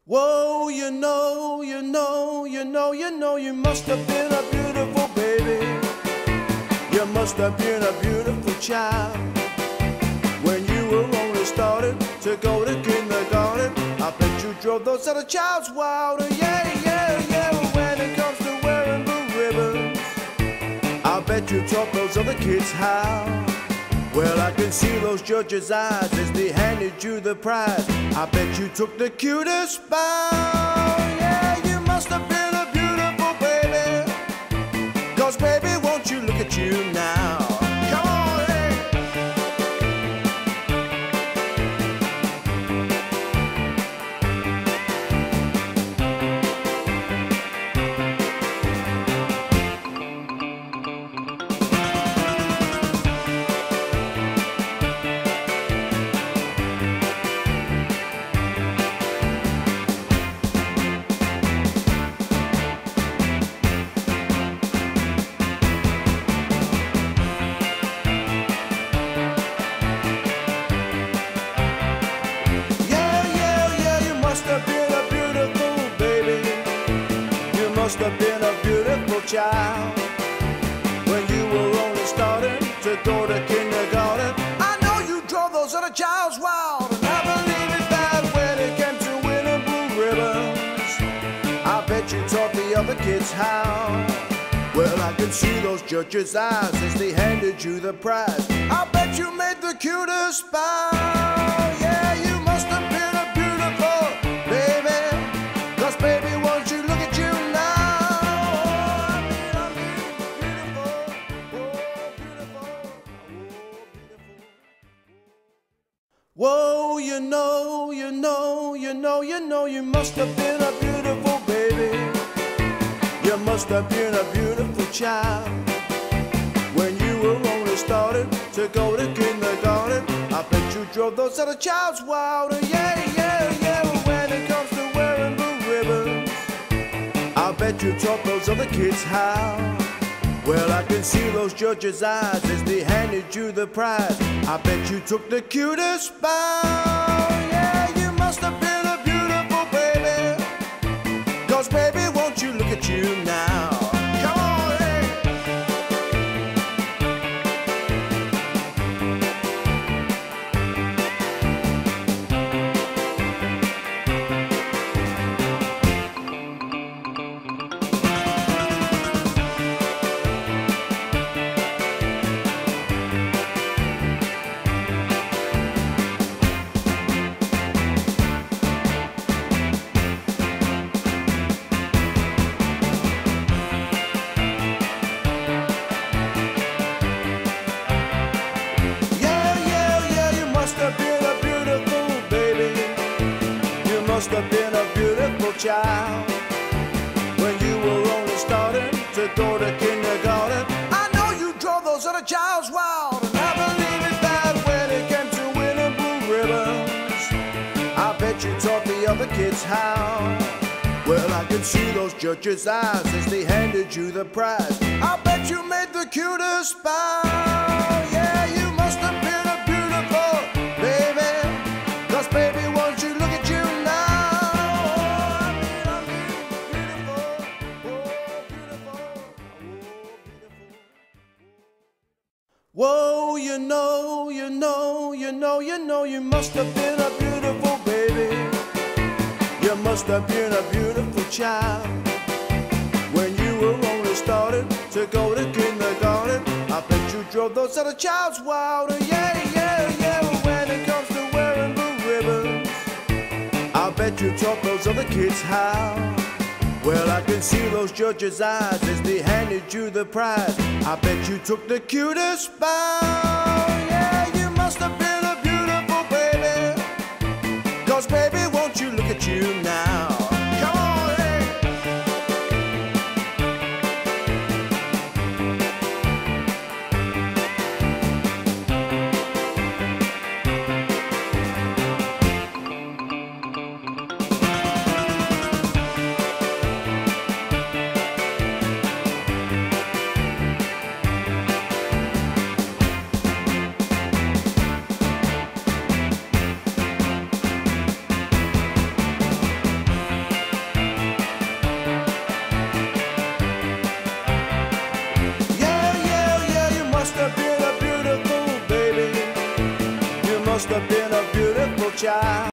Whoa, you must have been a beautiful baby. You must have been a beautiful child. When you were only starting to go to kindergarten, I bet you drove those other childs wild. Yeah, yeah, yeah. When it comes to wearing blue ribbons, I bet you taught those other kids how. Well, I can see those judges' eyes as they handed you the prize. I bet you took the cutest bow. Yeah, you must have been a beautiful baby. 'Cause baby, won't you look at you now? Come on, hey. Must have been a beautiful child. When you were only starting to go to kindergarten, I know you drove those other childs wild. And I believe it that when it came to winning blue ribbons, I bet you taught the other kids how. Well, I can see those judges' eyes as they handed you the prize. I bet you made the cutest bow. Yeah, you must have been a beautiful baby. 'Cause baby, won't you look at you now? Whoa, you must have been a beautiful baby. You must have been a beautiful child. When you were only starting to go to kindergarten, I bet you drove those other childs wild. Yeah, yeah, yeah. When it comes to wearing blue ribbons, I bet you taught those other kids how. Well, I can see those judges' eyes as they handed you the prize. I bet you took the cutest bow. Yeah, you must have been a beautiful baby. 'Cause baby, won't you look at you now? Come on, hey. Must have been a beautiful child. When you were only starting to go to kindergarten, I know you drove those other childs wild. And I believe it that when it came to winning blue ribbons, I bet you taught the other kids how. Well, I can see those judges' eyes as they handed you the prize. I bet you made the cutest bow. Yeah, you must have been a beautiful baby. 'Cause baby, won't you look at you now? Whoa, you must have been a beautiful baby. You must have been a beautiful child. When you were only starting to go to kindergarten, I bet you drove those other childs wild. Yeah, yeah, yeah. When it comes to wearing blue ribbons, I bet you taught those other kids how. Well, I can see those judges' eyes as they handed you the prize. I bet you took the cutest bow. Yeah, you must have been a beautiful baby. 'Cause baby, won't you look at you now? Come on, hey. must have been a beautiful child.